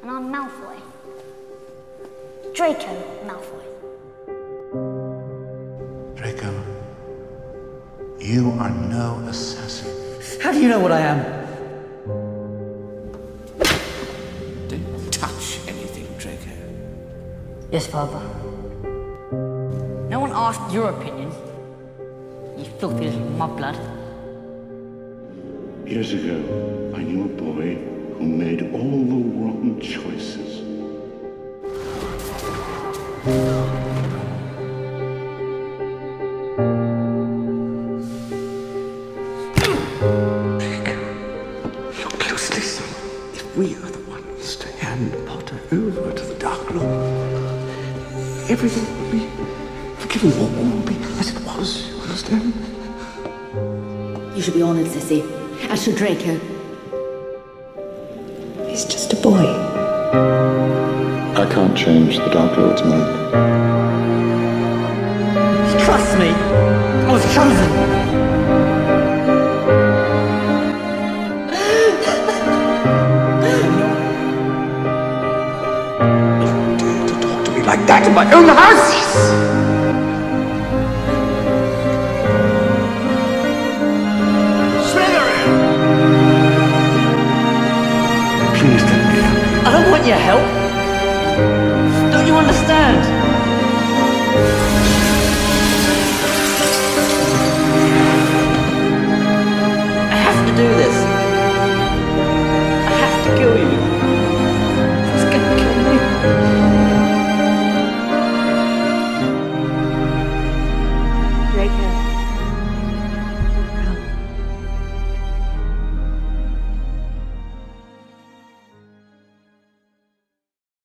And I'm Malfoy. Draco Malfoy. Draco, you are no assassin. How do you know what I am? Don't touch anything, Draco. Yes, Father. No one asked your opinion. You filthy little mudblood. Years ago, I knew a boy who made all the wrong choices. Look closely, son. If we are the ones to hand Potter over to the Dark Lord, everything will be forgiven. All will be as it was, you understand? You should be honored, Sissy. As should Draco. He's just a boy. I can't change the Dark Lord's mind. Trust me, I was chosen. Don't dare to talk to me like that in my own house! Please let me help you. I don't want your help. Don't you understand?